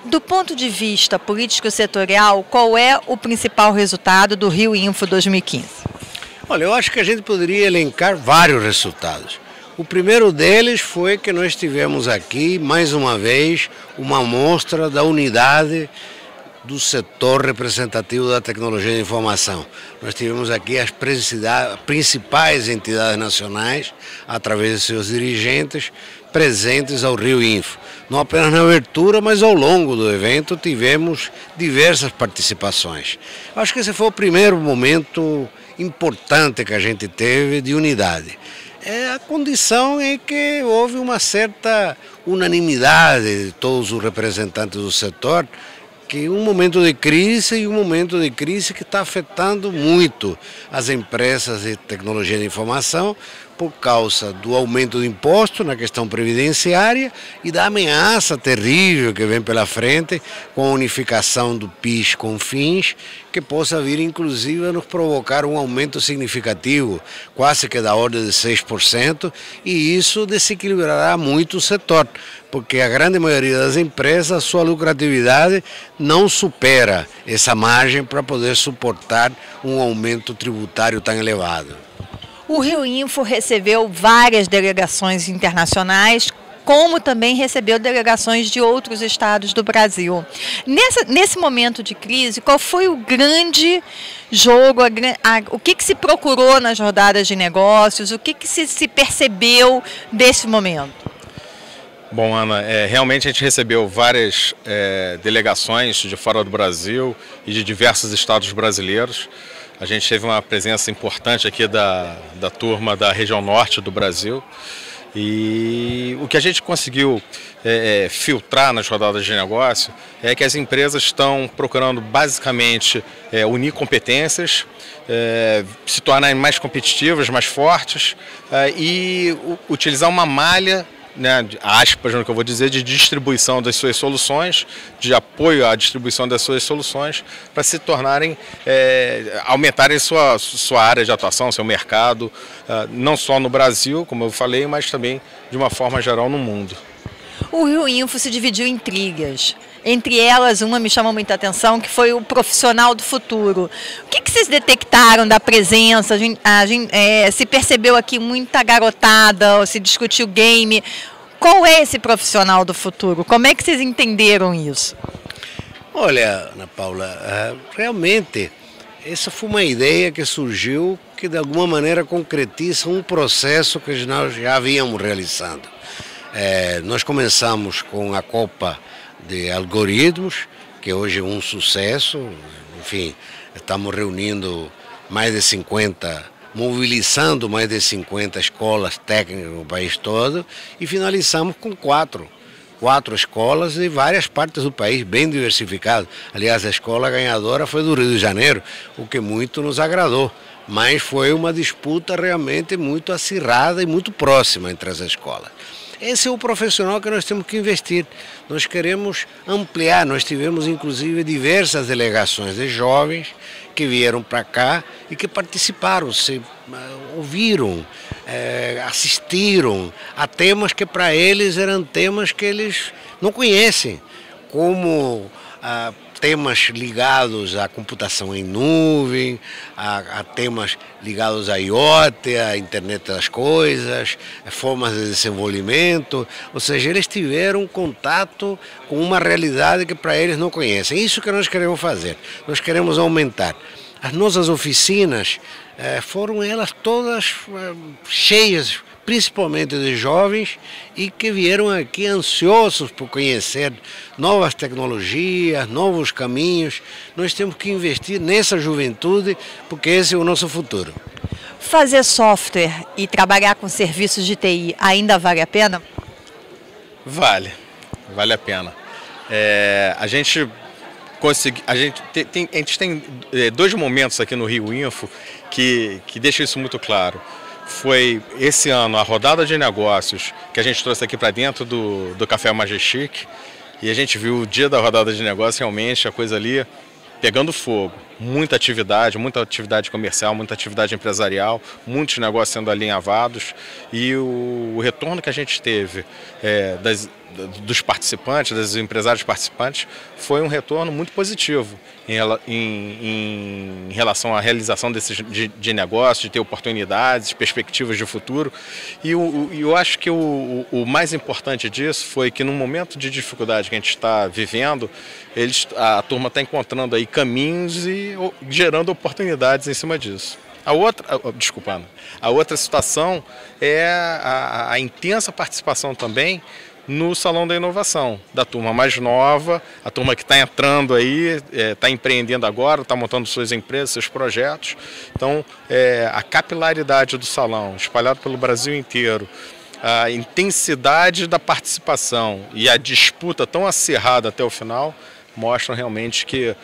Do ponto de vista político-setorial, qual é o principal resultado do Rio Info 2015? Olha, eu acho que a gente poderia elencar vários resultados. O primeiro deles foi que nós tivemos aqui, mais uma vez, uma amostra da unidade do setor representativo da tecnologia de informação. Nós tivemos aqui as principais entidades nacionais, através de seus dirigentes, presentes ao Rio Info. Não apenas na abertura, mas ao longo do evento tivemos diversas participações. Acho que esse foi o primeiro momento importante que a gente teve de unidade. A condição é que houve uma certa unanimidade de todos os representantes do setor, que um momento de crise e um momento de crise que está afetando muito as empresas de tecnologia de informação por causa do aumento do imposto na questão previdenciária e da ameaça terrível que vem pela frente com a unificação do PIS com FINS, que possa vir inclusive a nos provocar um aumento significativo, quase que da ordem de 6%, e isso desequilibrará muito o setor, porque a grande maioria das empresas, a sua lucratividade não supera essa margem para poder suportar um aumento tributário tão elevado. O Rio Info recebeu várias delegações internacionais, como também recebeu delegações de outros estados do Brasil. Nesse momento de crise, qual foi o grande jogo, o que se procurou nas rodadas de negócios, o que se percebeu desse momento? Bom, Ana, realmente a gente recebeu várias delegações de fora do Brasil e de diversos estados brasileiros. A gente teve uma presença importante aqui da turma da região norte do Brasil. E o que a gente conseguiu filtrar nas rodadas de negócio é que as empresas estão procurando basicamente unir competências, se tornarem mais competitivas, mais fortes e utilizar uma malha, né, aspas no que eu vou dizer, de distribuição das suas soluções, de apoio à distribuição das suas soluções, para se tornarem, aumentarem sua área de atuação, seu mercado, não só no Brasil, como eu falei, mas também de uma forma geral no mundo. O Rio Info se dividiu em trilhas. Entre elas, uma me chamou muita atenção, que foi o profissional do futuro. O que vocês detectaram da presença? Se percebeu aqui muita garotada, ou se discutiu game. Qual é esse profissional do futuro? Como é que vocês entenderam isso? Olha, Ana Paula, realmente essa foi uma ideia que surgiu que de alguma maneira concretiza um processo que nós já havíamos realizando. Nós começamos com a Copa de Algoritmos, que hoje é um sucesso. Enfim, estamos reunindo mais de 50, mobilizando mais de 50 escolas técnicas no país todo, e finalizamos com quatro escolas de várias partes do país, bem diversificado. Aliás, a escola ganhadora foi do Rio de Janeiro, o que muito nos agradou, mas foi uma disputa realmente muito acirrada e muito próxima entre as escolas. Esse é o profissional que nós temos que investir. Nós queremos ampliar, nós tivemos inclusive diversas delegações de jovens que vieram para cá e que participaram, ouviram, assistiram a temas que para eles eram temas que eles não conhecem, como temas ligados à computação em nuvem, a temas ligados à IoT, à internet das coisas, formas de desenvolvimento, ou seja, eles tiveram contato com uma realidade que para eles não conhecem. Isso que nós queremos fazer, nós queremos aumentar. As nossas oficinas foram elas todas cheias, principalmente de jovens, e que vieram aqui ansiosos por conhecer novas tecnologias, novos caminhos. Nós temos que investir nessa juventude, porque esse é o nosso futuro. Fazer software e trabalhar com serviços de TI ainda vale a pena? Vale a pena. A gente tem dois momentos aqui no Rio Info que deixam isso muito claro. Foi esse ano a rodada de negócios que a gente trouxe aqui para dentro do Café Majestic, e a gente viu o dia da rodada de negócios, realmente a coisa ali pegando fogo. muita atividade comercial, muita atividade empresarial, muitos negócios sendo alinhavados, e o retorno que a gente teve dos participantes, dos empresários participantes, foi um retorno muito positivo em relação à realização de negócios, de ter oportunidades, perspectivas de futuro. E eu acho que o mais importante disso foi que no momento de dificuldade que a gente está vivendo, a turma está encontrando aí caminhos e gerando oportunidades em cima disso. A outra situação é a intensa participação também no Salão da Inovação, da turma mais nova, a turma que está entrando aí, está empreendendo agora, está montando suas empresas, seus projetos. Então, a capilaridade do salão, espalhado pelo Brasil inteiro, a intensidade da participação e a disputa tão acirrada até o final, mostram realmente que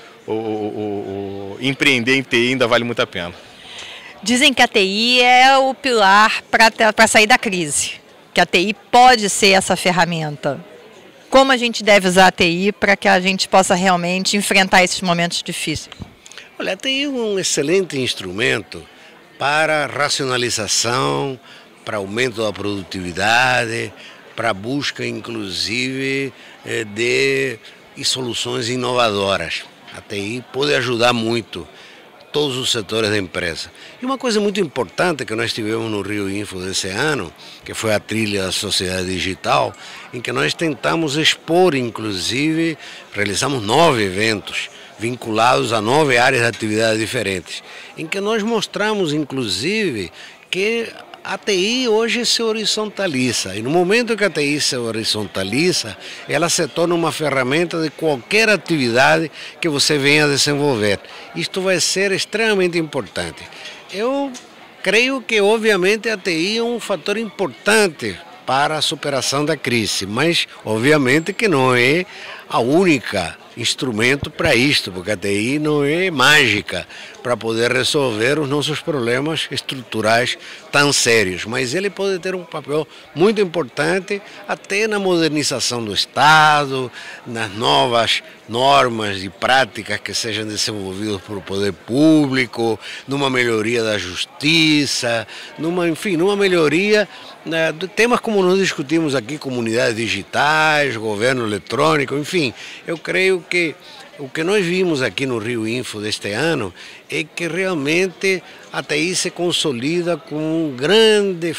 o empreender em TI ainda vale muito a pena. Dizem que a TI é o pilar para sair da crise, que a TI pode ser essa ferramenta. Como a gente deve usar a TI para que a gente possa realmente enfrentar esses momentos difíceis? Olha, a TI é um excelente instrumento para racionalização, para aumento da produtividade, para a busca, inclusive, de soluções inovadoras. A TI pode ajudar muito todos os setores da empresa. E uma coisa muito importante que nós tivemos no Rio Info desse ano, que foi a trilha da sociedade digital, em que nós tentamos expor, inclusive, realizamos 9 eventos vinculados a 9 áreas de atividade diferentes, em que nós mostramos, inclusive, que a TI hoje se horizontaliza, e no momento que a TI se horizontaliza, ela se torna uma ferramenta de qualquer atividade que você venha desenvolver. Isto vai ser extremamente importante. Eu creio que, obviamente, a TI é um fator importante para a superação da crise, mas, obviamente, que não é a única instrumento para isto, porque a TI não é mágica para poder resolver os nossos problemas estruturais tão sérios, mas ele pode ter um papel muito importante até na modernização do Estado, nas novas normas e práticas que sejam desenvolvidas pelo poder público, numa melhoria da justiça, numa melhoria de temas como nós discutimos aqui, comunidades digitais, governo eletrônico, enfim. Eu creio que o que nós vimos aqui no Rio Info deste ano é que realmente a TI se consolida como uma grande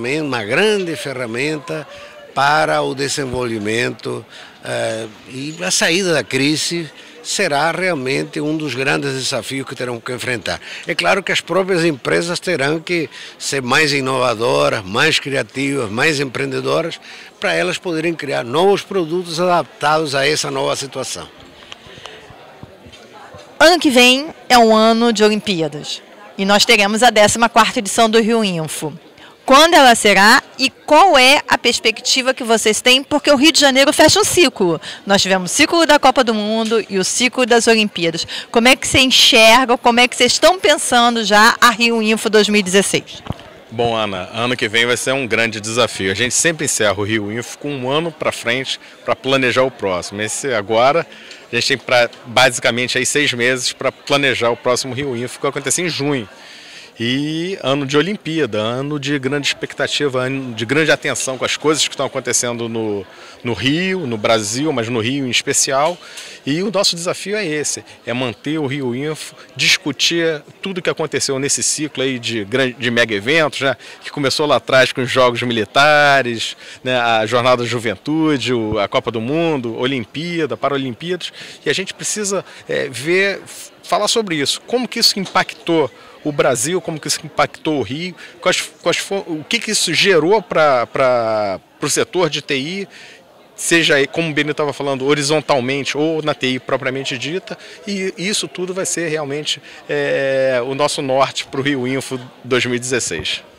ferramenta para o desenvolvimento e a saída da crise será realmente um dos grandes desafios que terão que enfrentar. É claro que as próprias empresas terão que ser mais inovadoras, mais criativas, mais empreendedoras, para elas poderem criar novos produtos adaptados a essa nova situação. Ano que vem é um ano de Olimpíadas e nós teremos a 14ª edição do Rio Info. Quando ela será e qual é a perspectiva que vocês têm? Porque o Rio de Janeiro fecha um ciclo. Nós tivemos o ciclo da Copa do Mundo e o ciclo das Olimpíadas. Como é que você enxerga, como é que vocês estão pensando já a Rio Info 2016? Bom, Ana, ano que vem vai ser um grande desafio. A gente sempre encerra o Rio Info com um ano para frente para planejar o próximo. Agora a gente tem basicamente aí 6 meses para planejar o próximo Rio Info, que vai acontecer em junho. E ano de Olimpíada, ano de grande expectativa, ano de grande atenção com as coisas que estão acontecendo no Rio, no Brasil, mas no Rio em especial. E o nosso desafio é esse, é manter o Rio Info, discutir tudo que aconteceu nesse ciclo aí de mega eventos, né, que começou lá atrás com os Jogos Militares, né, a Jornada da Juventude, a Copa do Mundo, Olimpíada, Paralimpíadas, e a gente precisa falar sobre isso, como que isso impactou o Brasil, como que isso impactou o Rio, o que isso gerou para o setor de TI, seja, como o Benito estava falando, horizontalmente ou na TI propriamente dita, e isso tudo vai ser realmente o nosso norte para o Rio Info 2016.